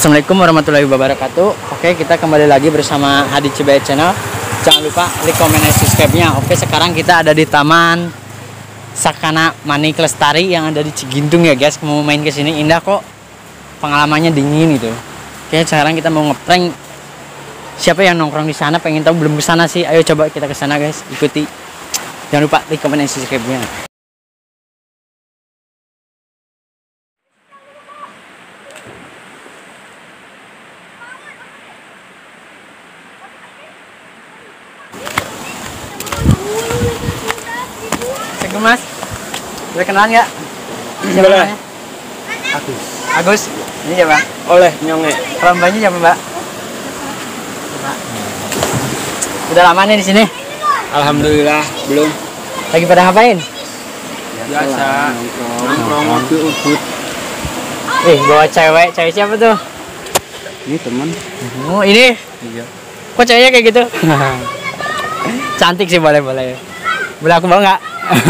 Assalamualaikum warahmatullahi wabarakatuh. Oke, kita kembali lagi bersama Hadi Cibayat Channel. Jangan lupa like, comment, dan subscribe-nya. Oke, sekarang kita ada di Taman Sakana Mani Lestari yang ada di Cigintung ya guys. Mau main ke sini indah kok. Pengalamannya dingin gitu. Oke, sekarang kita mau ngeprank. Siapa yang nongkrong di sana? Pengen tahu, belum ke sana sih. Ayo coba kita ke sana guys. Ikuti. Jangan lupa like, comment, dan subscribe-nya. Mas, boleh kenalan nggak? Siapa namanya? Agus. Ini siapa? Oleh Nyonge. Kalau mbaknya siapa mbak? Udah lama nih di sini? Alhamdulillah belum. Lagi pada ngapain? Biasa. Nongkrong ngopi ubud. Bawa cewek. Cewek siapa tuh? Ini teman. Oh ini? Iya. Kok ceweknya kayak gitu? Cantik sih, boleh. Boleh aku bawa nggak?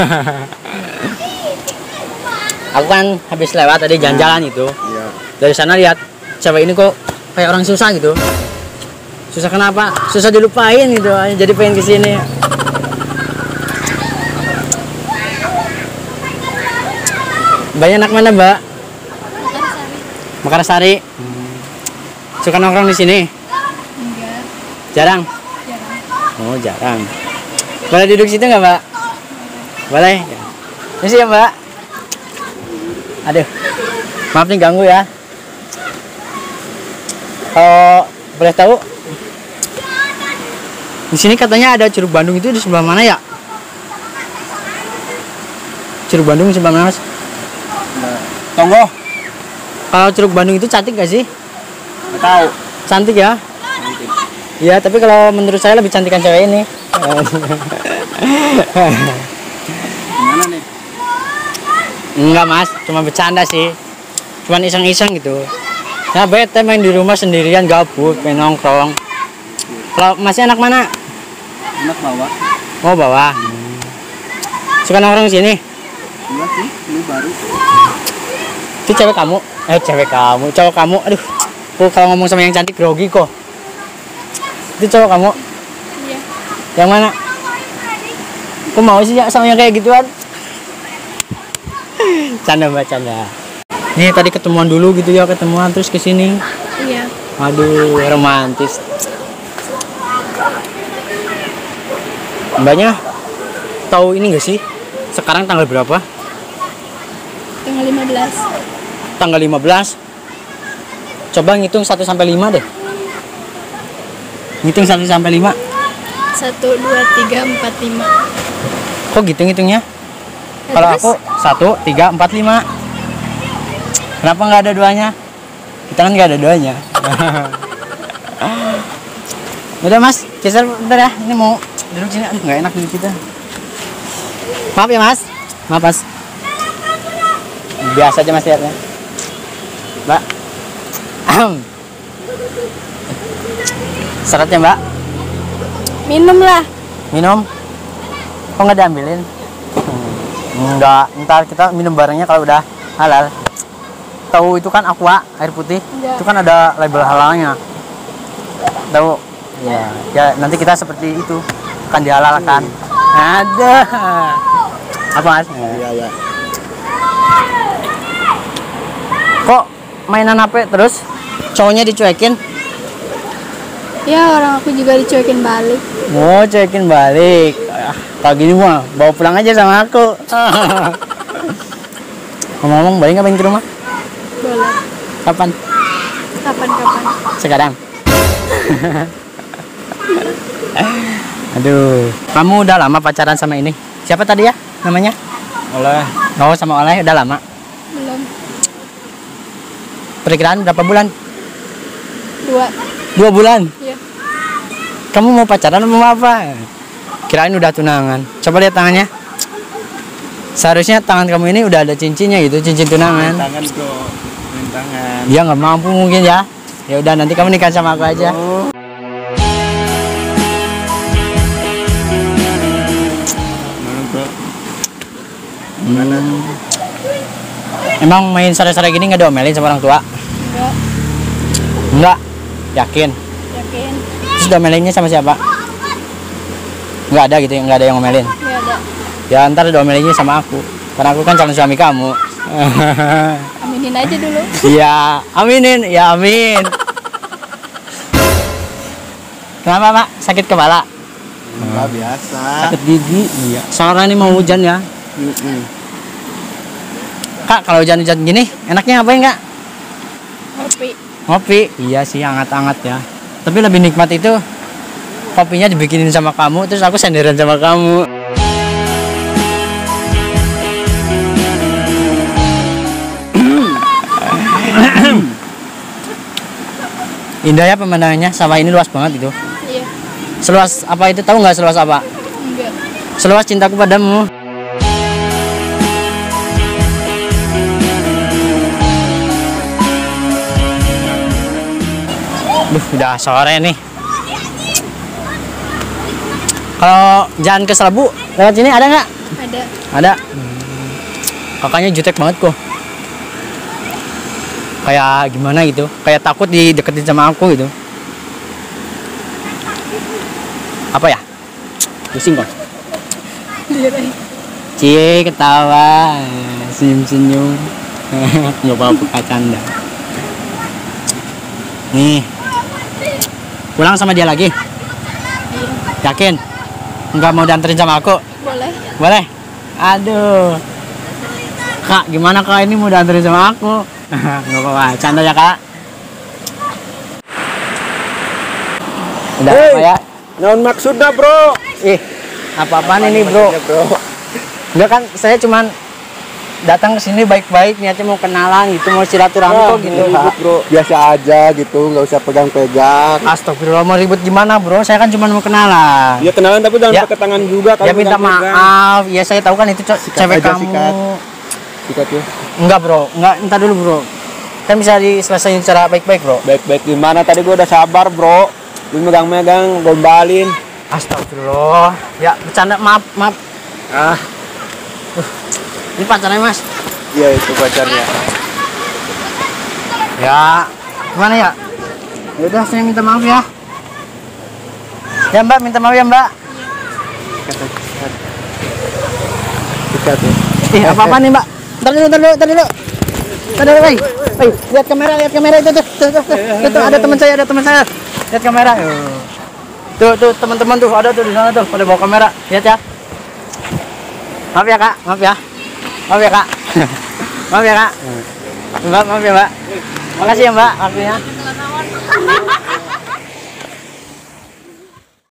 Aku kan habis lewat tadi jalan-jalan itu. Iya. Dari sana lihat cewek ini kok kayak orang susah gitu. Susah kenapa? Susah dilupain gitu. Jadi pengen kesini. Mbaknya anak mana mbak? Mekarsari. Suka nongkrong di sini? Enggak. Jarang. Oh jarang. Boleh duduk situ nggak mbak? Boleh. Ini sih ya mbak. Aduh, maaf nih ganggu ya. Boleh tahu? Di sini katanya ada Curug Bandung, itu di sebelah mana ya? Curug Bandung di sebelah mana mas? Tonggo. Kalau Curug Bandung itu cantik gak sih? Nggak tahu. Cantik ya? Cantik. Iya, tapi kalau menurut saya lebih cantikan cewek ini. Gimana nih? Enggak mas, cuma bercanda sih. Cuman iseng-iseng gitu. Nah bete main di rumah sendirian gabut, main nongkrong. Kalau masih anak mana? Anak bawah. Oh bawah. Suka nongkrong sini? Iya sih, ini baru. Itu cewek kamu? Cewek kamu, cowok kamu. Aduh, kok kalau ngomong sama yang cantik grogi kok. Itu cowok kamu? Iya. Yang mana? Kok mau sih ya sama yang kayak gituan? Canda mbak, canda. Nih tadi ketemuan dulu gitu ya, ketemuan terus kesini. Iya. Aduh, romantis. Mbaknya tahu ini gak sih? Sekarang tanggal berapa? Tanggal 15. Tanggal 15. Coba ngitung 1 sampai 5 deh. Ngitung 1 sampai 5. 1, 2, 3, 4, 5. Kok gitu ngitungnya? Kalau aku 1, 3, 4, 5. Kenapa nggak ada duanya? Kita kan nggak ada duanya. Udah mas, geser bentar ya. Ini mau duduk sini. Aduh nggak enak duduk kita. Maaf ya mas. Maaf mas. Biasa aja mas lihatnya. Mbak. Syaratnya mbak? Minum lah. Minum? Kok nggak diambilin? Enggak, ntar kita minum barengnya kalau udah halal. Tahu itu kan Aqua, air putih. Enggak. Itu kan ada label halalnya. Tahu? Ya, nanti kita seperti itu akan dihalalkan. Ada. Apa mas? Iya. Kok mainan HP terus? Cowoknya dicuekin? Ya orang aku juga dicuekin balik. Mau cuekin balik. Kalau gini mah bawa pulang aja sama aku. Ngomong-ngomong, balik ngapain ke rumah? Boleh. Kapan? Kapan-kapan. Sekarang. Aduh, kamu udah lama pacaran sama ini? Siapa tadi ya namanya? Oleh. Oh, sama Oleh udah lama. Belum. Perkiraan berapa bulan? 2. 2 bulan. Iya. Kamu mau pacaran mau apa? Kirain udah tunangan. Coba lihat tangannya. Seharusnya tangan kamu ini udah ada cincinnya gitu, cincin tunangan. Tangan bro. Tangan. Dia nggak mampu mungkin ya. Ya udah nanti kamu nikah sama aku aja. Oh. Mana bro? Emang main sore-sore gini nggak diomelin sama orang tua? Enggak. Enggak. Yakin? Yakin? Terus domelinnya sama siapa? Enggak ada gitu, enggak ada yang ngomelin. Nggak ada. Ya ntar domelinnya sama aku. Karena aku kan calon suami kamu. Aminin aja dulu. Iya, aminin. Ya amin. Kenapa, Pak? Sakit kepala? Enggak biasa. Sakit gigi? Iya. Soalnya ini mau hujan ya. Kak, kalau hujan-hujan gini, enaknya ngapain, Kak? Kopi. Ngopi. Iya sih, hangat-hangat ya. Tapi lebih nikmat itu kopinya dibikinin sama kamu, terus aku senderan sama kamu. Indah ya pemandangannya, sawah ini luas banget itu. Iya. Seluas apa itu, tahu nggak seluas apa? Enggak. Seluas cintaku padamu. Duh, udah sore nih. Kalau jalan ke Selabu, lewat sini ada nggak? Ada. Ada. Kakaknya jutek banget kok. Kayak gimana gitu, kayak takut dideketin sama aku gitu. Apa ya? Pusing kok. Cie ketawa, senyum-senyum. Nggak apa-apa, canda. Nih, pulang sama dia lagi? Yakin? Nggak mau dianterin sama aku? Boleh. Boleh? Aduh. Kak, gimana Kak ini mau dianterin sama aku? Nggak apa-apa, canda ya Kak. Udah Hey. apa ya? Naon maksudnya, Bro? Apa-apaan ini bro? Enggak kan, saya cuman datang ke sini baik-baik, niatnya mau kenalan gitu, mau silaturahmi kok gitu. Ribut, Bro. Biasa aja gitu, nggak usah pegang-pegang. Astagfirullah, mau ribut gimana bro? Saya kan cuma mau kenalan. Ya kenalan tapi jangan Ya. pakai tangan juga. Ya minta maaf, ya saya tahu kan itu cewek aja, kamu. Sikat ya. Enggak bro, enggak, entar dulu bro. Kan bisa diselesaikan secara baik-baik bro. Baik-baik gimana? Tadi gua udah sabar, Bro. Lu megang-megang, gombalin. Astagfirullah. Ya bercanda, maaf. Ah, Ini pacarnya mas. iya itu pacarnya. Ya, gimana ya? Ya udah, saya minta maaf ya. Ya mbak, minta maaf ya mbak. Sikat ya. Apa-apa nih mbak? Ntar dulu. Lihat kamera itu tuh, ada teman saya. Lihat kamera. Tuh teman-teman tuh ada tuh di sana tuh, pada bawa kamera. Lihat ya. Maaf ya kak. Maaf ya kak. Maaf ya mbak. Makasih ya mbak waktunya.